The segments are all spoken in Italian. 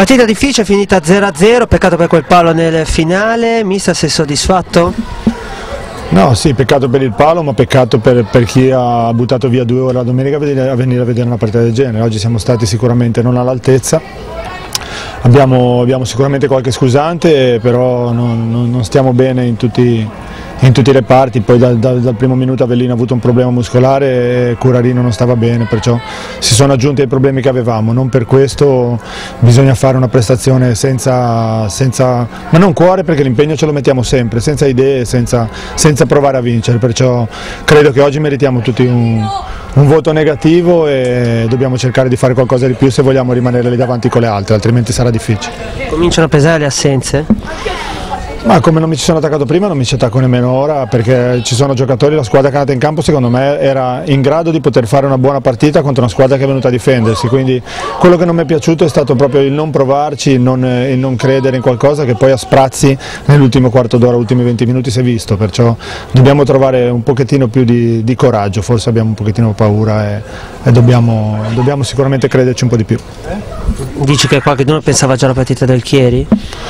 Partita difficile, finita 0-0, peccato per quel palo nel finale. Mister, sei soddisfatto? No, sì, peccato per il palo, ma peccato per chi ha buttato via 2 ore la domenica a venire a vedere una partita del genere. Oggi siamo stati sicuramente non all'altezza, abbiamo sicuramente qualche scusante, però non stiamo bene in tutti i reparti. Poi dal primo minuto Avellino ha avuto un problema muscolare e Curarino non stava bene, perciò si sono aggiunti ai problemi che avevamo. Non per questo bisogna fare una prestazione senza ma non cuore, perché l'impegno ce lo mettiamo sempre, senza idee, senza provare a vincere, perciò credo che oggi meritiamo tutti un voto negativo e dobbiamo cercare di fare qualcosa di più se vogliamo rimanere lì davanti con le altre, altrimenti sarà difficile. Cominciano a pesare le assenze? Ma come non mi ci sono attaccato prima, non mi ci attacco nemmeno ora, perché ci sono giocatori, la squadra che è andata in campo secondo me era in grado di poter fare una buona partita contro una squadra che è venuta a difendersi, quindi quello che non mi è piaciuto è stato proprio il non provarci, il non credere in qualcosa che poi a sprazzi nell'ultimo quarto d'ora, ultimi 20 minuti si è visto, perciò dobbiamo trovare un pochettino più di coraggio, forse abbiamo un pochettino paura e dobbiamo sicuramente crederci un po' di più. Dici che qualcuno pensava già alla partita del Chieri?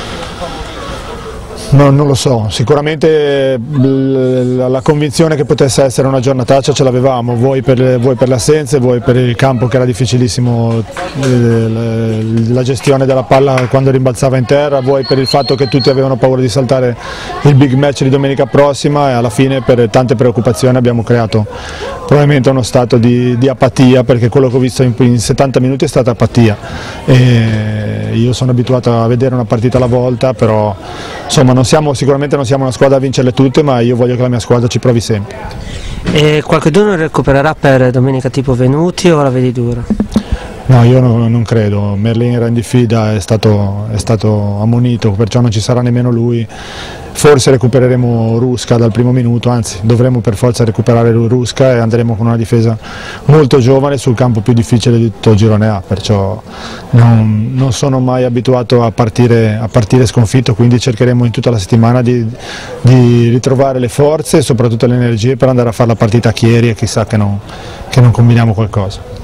No, non lo so, sicuramente la convinzione che potesse essere una giornataccia ce l'avevamo, voi per le assenze, voi per il campo che era difficilissimo, la gestione della palla quando rimbalzava in terra, voi per il fatto che tutti avevano paura di saltare il big match di domenica prossima, e alla fine per tante preoccupazioni abbiamo creato probabilmente uno stato di apatia, perché quello che ho visto in 70 minuti è stata apatia. E io sono abituato a vedere una partita alla volta, però insomma sicuramente non siamo una squadra a vincerle tutte, ma io voglio che la mia squadra ci provi sempre. E qualcuno recupererà per domenica tipo Venuti o la vedi dura? No, io non credo, Merlin era in diffida, è stato ammonito, perciò non ci sarà nemmeno lui. Forse recupereremo Rusca dal primo minuto, anzi dovremo per forza recuperare Rusca e andremo con una difesa molto giovane sul campo più difficile di tutto il girone A, perciò non sono mai abituato a partire sconfitto, quindi cercheremo in tutta la settimana di ritrovare le forze e soprattutto le energie per andare a fare la partita a Chieri, e chissà che non combiniamo qualcosa.